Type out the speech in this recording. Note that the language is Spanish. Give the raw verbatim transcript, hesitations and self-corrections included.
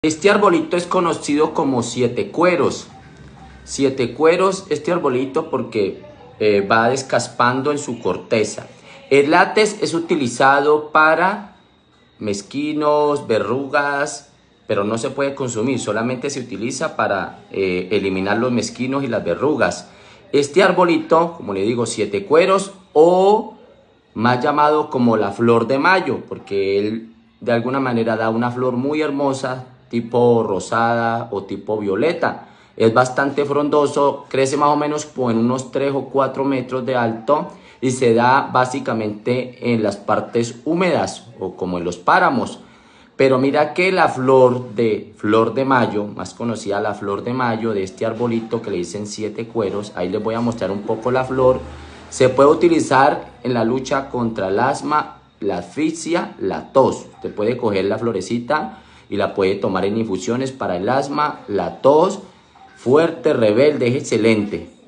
Este arbolito es conocido como siete cueros. Siete cueros, este arbolito porque eh, va descaspando en su corteza. El látex es utilizado para mezquinos, verrugas, pero no se puede consumir, solamente se utiliza para eh, eliminar los mezquinos y las verrugas. Este arbolito, como le digo, siete cueros o más llamado como la flor de mayo, porque él de alguna manera da una flor muy hermosa, tipo rosada o tipo violeta. Es bastante frondoso, crece más o menos en unos tres o cuatro metros de alto y se da básicamente en las partes húmedas o como en los páramos. Pero mira que la flor de flor de mayo, más conocida la flor de mayo de este arbolito que le dicen siete cueros, ahí les voy a mostrar un poco la flor, se puede utilizar en la lucha contra el asma, la asfixia, la tos. Usted puede coger la florecita y la puede tomar en infusiones para el asma, la tos, fuerte, rebelde, es excelente.